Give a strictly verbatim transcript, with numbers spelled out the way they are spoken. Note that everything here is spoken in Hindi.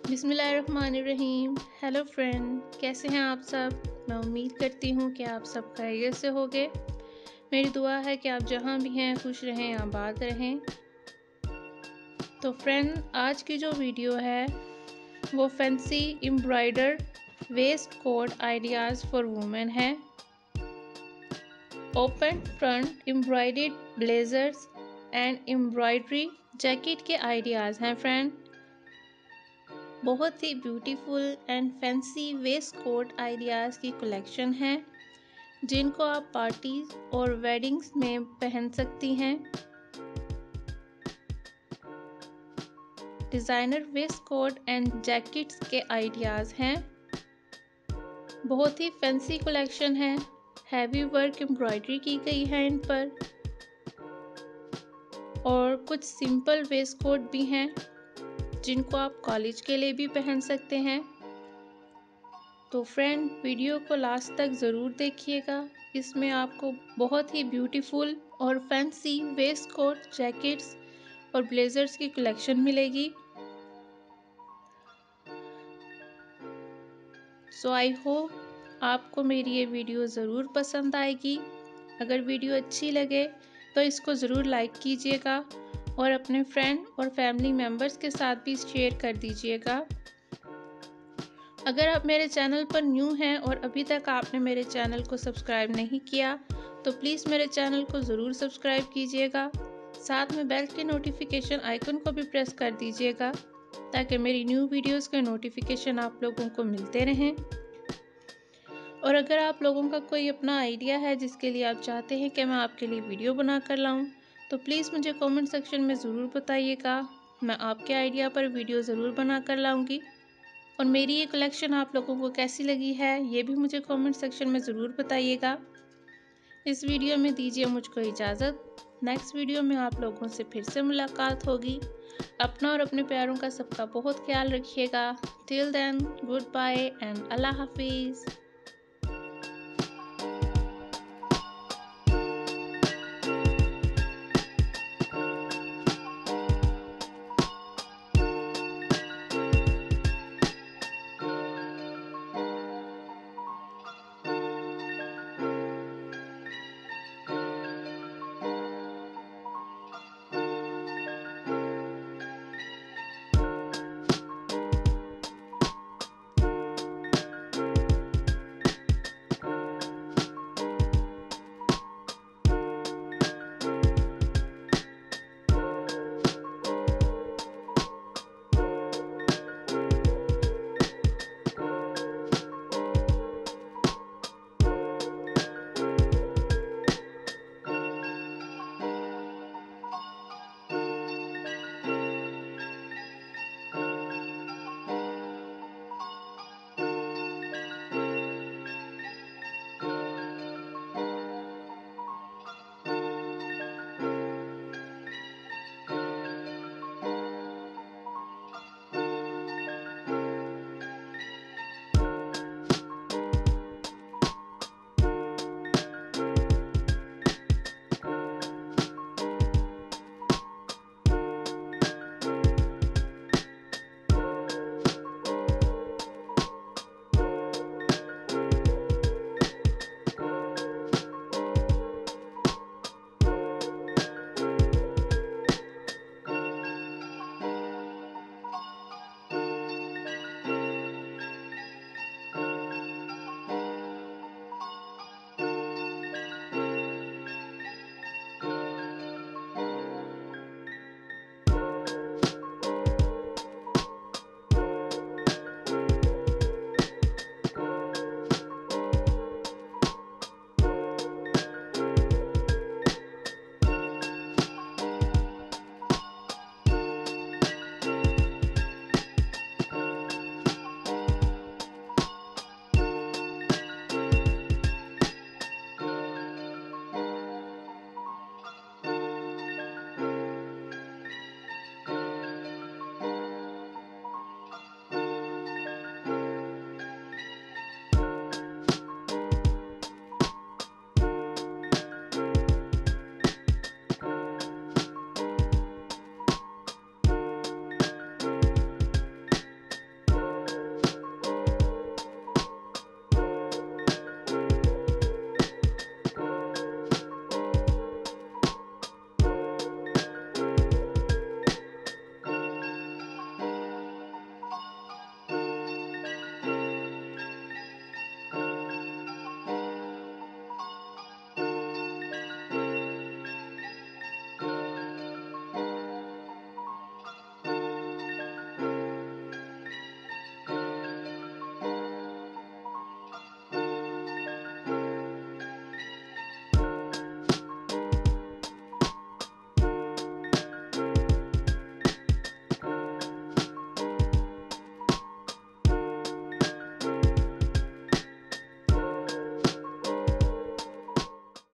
बिस्मिल्लाहिर्रहमानिर्रहीम। हेलो फ्रेंड, कैसे हैं आप सब। मैं उम्मीद करती हूँ कि आप सब खैरियत से होंगे। मेरी दुआ है कि आप जहाँ भी हैं खुश रहें, आबाद रहें। तो फ्रेंड, आज की जो वीडियो है वो fancy embroider waistcoat ideas for women है। Open front embroidered blazers and embroidery jacket के आइडियाज़ हैं फ्रेंड। बहुत ही beautiful and fancy waistcoat ideas की कलेक्शन है जिनको आप पार्टीज और वेडिंग्स में पहन सकती हैं। Designer waistcoat and jackets के आइडियाज़ हैं। बहुत ही फैंसी कलेक्शन है। हैवी वर्क एम्ब्रॉयडरी की गई है इन पर और कुछ सिंपल वेस्ट कोट भी हैं जिनको आप कॉलेज के लिए भी पहन सकते हैं। तो फ्रेंड, वीडियो को लास्ट तक ज़रूर देखिएगा। इसमें आपको बहुत ही ब्यूटीफुल और फैंसी वेस्ट कोट, जैकेट्स और ब्लेजर्स की कलेक्शन मिलेगी। सो आई होप आपको मेरी ये वीडियो ज़रूर पसंद आएगी। अगर वीडियो अच्छी लगे तो इसको ज़रूर लाइक कीजिएगा और अपने फ्रेंड और फैमिली मेम्बर्स के साथ भी शेयर कर दीजिएगा। अगर आप मेरे चैनल पर न्यू हैं और अभी तक आपने मेरे चैनल को सब्सक्राइब नहीं किया तो प्लीज़ मेरे चैनल को ज़रूर सब्सक्राइब कीजिएगा। साथ में बेल के नोटिफिकेशन आइकन को भी प्रेस कर दीजिएगा ताकि मेरी न्यू वीडियोस के नोटिफिकेशन आप लोगों को मिलते रहें। और अगर आप लोगों का कोई अपना आइडिया है जिसके लिए आप चाहते हैं कि मैं आपके लिए वीडियो बना कर लाऊं तो प्लीज़ मुझे कमेंट सेक्शन में ज़रूर बताइएगा। मैं आपके आइडिया पर वीडियो ज़रूर बना कर लाऊंगी। और मेरी ये कलेक्शन आप लोगों को कैसी लगी है ये भी मुझे कमेंट सेक्शन में ज़रूर बताइएगा। इस वीडियो में दीजिए मुझको इजाज़त। नेक्स्ट वीडियो में आप लोगों से फिर से मुलाकात होगी। अपना और अपने प्यारों का सबका बहुत ख्याल रखिएगा। Till then, goodbye and अल्लाह हाफिज़।